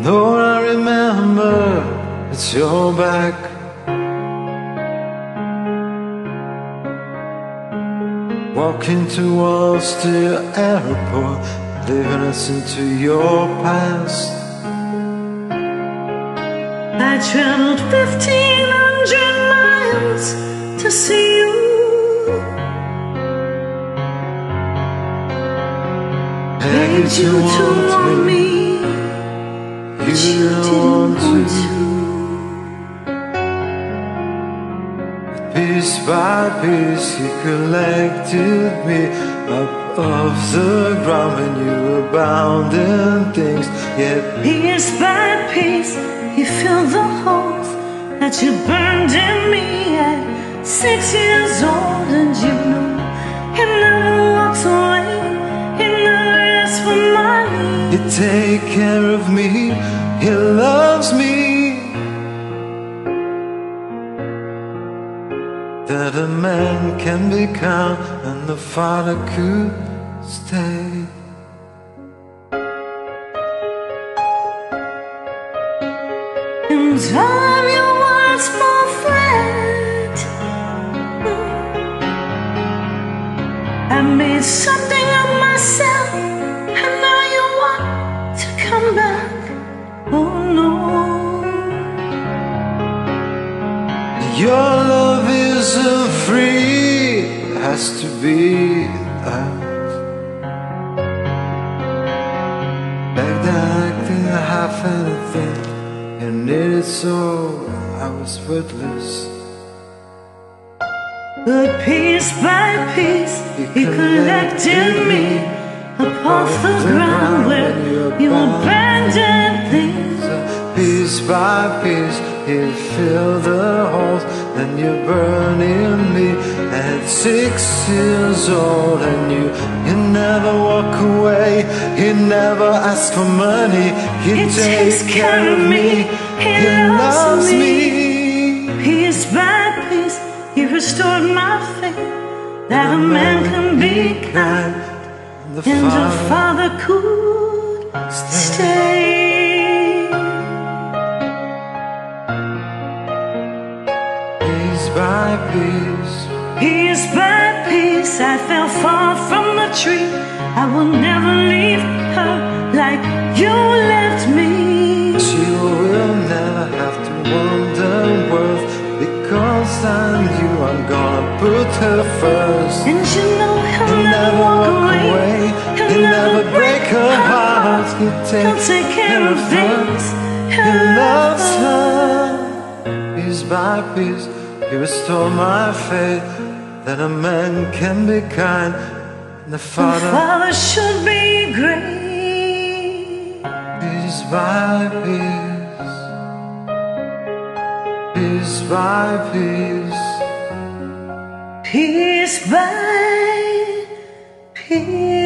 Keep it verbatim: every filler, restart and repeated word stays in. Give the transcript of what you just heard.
Lord, I remember it's your back. Walking towards the airport, leaving us into your past. I traveled fifteen hundred miles to see you. Begged you to want me, but you didn't want to. Piece by piece you collected me up off the ground when you were bound in things. Yet piece by piece you filled the holes that you burned in me at six years old. And you know you never walked away, you never asked for money. you take care of me, he loves me. That a man can be kind and the father could stay. And all of your words fall flat. I made something of myself, and now you want to come back. Oh no. Your love isn't free, it has to be that. Begged like the half anything, and needed so I was worthless. But piece by piece you collected me up off the ground where you abandoned things. Piece by piece you fill the holes, then you burn in me at six years old. And you, you never walk away, you never ask for money. You He take takes care of me, he loves me. Piece by piece you restored my faith, that a man can be kind and a father could stay. Piece by piece, piece by piece I fell far from the tree. I will never leave her like you left me. she will never have to wonder worth, because I'm you, I'm gonna put her first. And you know he'll, he'll never walk away, away. He'll, he'll never never break her heart. He'll take, he'll take care of things. He loves her. Piece by piece he restored my faith, that a man can be kind and the father, the father should be great. piece by piece, piece by piece, Piece by piece.